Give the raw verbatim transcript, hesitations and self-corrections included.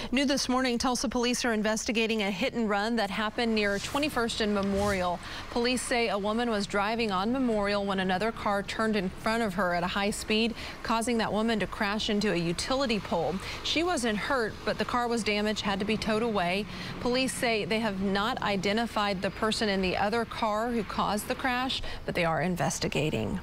New this morning, Tulsa police are investigating a hit and run that happened near twenty-first and Memorial. Police say a woman was driving on Memorial when another car turned in front of her at a high speed, causing that woman to crash into a utility pole. She wasn't hurt, but the car was damaged, had to be towed away. Police say they have not identified the person in the other car who caused the crash, but they are investigating.